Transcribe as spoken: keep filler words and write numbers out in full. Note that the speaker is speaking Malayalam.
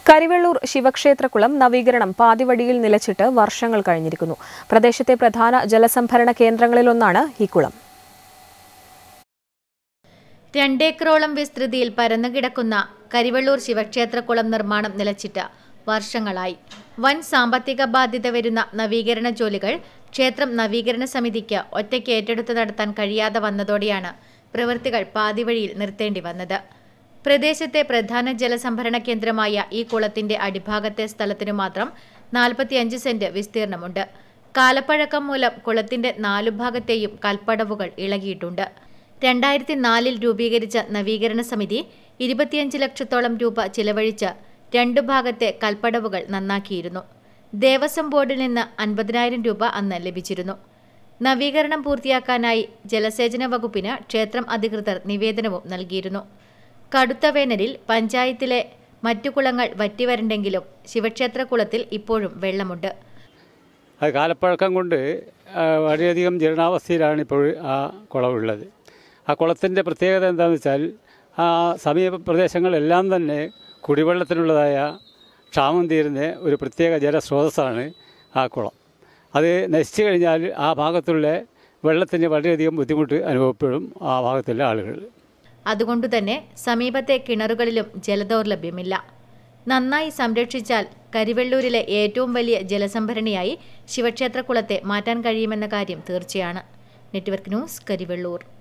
കരിവെള്ളൂർ ശിവക്ഷേത്രക്കുളം നവീകരണം പാതിവഴിയിൽ നിലച്ചിട്ട് വർഷങ്ങൾ കഴിഞ്ഞിരിക്കുന്നു. പ്രദേശത്തെ പ്രധാന ജലസംഭരണ കേന്ദ്രങ്ങളിലൊന്നാണ് ഈ കുളം. രണ്ടേക്കറോളം വിസ്തൃതിയിൽ പരന്നുകിടക്കുന്ന കരിവെള്ളൂർ ശിവക്ഷേത്രക്കുളം നിർമ്മാണം നിലച്ചിട്ട് വർഷങ്ങളായി. വൻ സാമ്പത്തിക ബാധ്യത വരുന്ന നവീകരണ ജോലികൾ ക്ഷേത്രം നവീകരണ സമിതിക്ക് ഒറ്റയ്ക്ക് ഏറ്റെടുത്ത് നടത്താൻ കഴിയാതെ വന്നതോടെയാണ് പ്രവൃത്തികൾ പാതിവഴിയിൽ നിർത്തേണ്ടി വന്നത്. പ്രദേശത്തെ പ്രധാന ജലസംഭരണ കേന്ദ്രമായ ഈ കുളത്തിന്റെ അടിഭാഗത്തെ സ്ഥലത്തിനു മാത്രം നാൽപ്പത്തിയഞ്ച് സെന്റ് വിസ്തീർണമുണ്ട്. കാലപ്പഴക്കം മൂലം കുളത്തിന്റെ നാലു ഭാഗത്തെയും കൽപ്പടവുകൾ ഇളകിയിട്ടുണ്ട്. രണ്ടായിരത്തി നാലിൽ രൂപീകരിച്ച നവീകരണ സമിതി ഇരുപത്തിയഞ്ച് ലക്ഷത്തോളം രൂപ ചിലവഴിച്ച് രണ്ടു ഭാഗത്തെ കൽപ്പടവുകൾ നന്നാക്കിയിരുന്നു. ദേവസ്വം ബോർഡിൽ നിന്ന് അൻപതിനായിരം രൂപ അന്ന് ലഭിച്ചിരുന്നു. നവീകരണം പൂർത്തിയാക്കാനായി ജലസേചന വകുപ്പിന് ക്ഷേത്രം അധികൃതർ നിവേദനവും നൽകിയിരുന്നു. കടുത്ത വേനലിൽ പഞ്ചായത്തിലെ മറ്റു കുളങ്ങൾ വറ്റിവരണ്ടെങ്കിലും ശിവക്ഷേത്രക്കുളത്തിൽ ഇപ്പോഴും വെള്ളമുണ്ട്. അത് കാലപ്പഴക്കം കൊണ്ട് വളരെയധികം ജീർണാവസ്ഥയിലാണ് ഇപ്പോൾ ആ കുളമുള്ളത്. ആ കുളത്തിൻ്റെ പ്രത്യേകത എന്താണെന്ന് വെച്ചാൽ ആ സമീപ പ്രദേശങ്ങളെല്ലാം തന്നെ കുടിവെള്ളത്തിനുള്ളതായ ക്ഷാമം തീരുന്ന ഒരു പ്രത്യേക ജലസ്രോതസ്സാണ് ആ കുളം. അത് നശിച്ചു കഴിഞ്ഞാൽ ആ ഭാഗത്തുള്ള വെള്ളത്തിന് വളരെയധികം ബുദ്ധിമുട്ട് അനുഭവപ്പെടും ആ ഭാഗത്തുള്ള ആളുകൾ. അതുകൊണ്ടുതന്നെ സമീപത്തെ കിണറുകളിലും ജലദൗർലഭ്യമില്ല. നന്നായി സംരക്ഷിച്ചാൽ കരിവെള്ളൂരിലെ ഏറ്റവും വലിയ ജലസംഭരണിയായി ശിവക്ഷേത്രക്കുളത്തെ മാറ്റാൻ കഴിയുമെന്ന കാര്യം തീർച്ചയാണ്. Network news, Karivellur.